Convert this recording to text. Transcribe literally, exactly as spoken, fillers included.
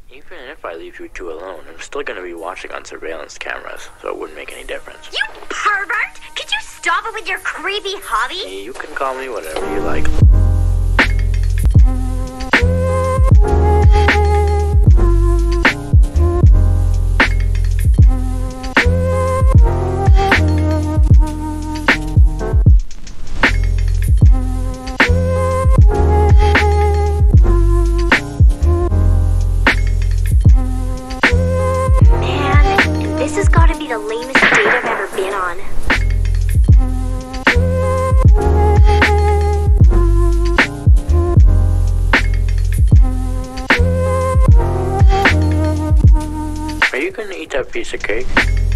Even if I leave you two alone, I'm still gonna be watching on surveillance cameras, so it wouldn't make any difference. You pervert! Could you stop it with your creepy hobby? You can call me whatever you like. This has got to be the lamest date I've ever been on. Are you gonna eat that piece of cake?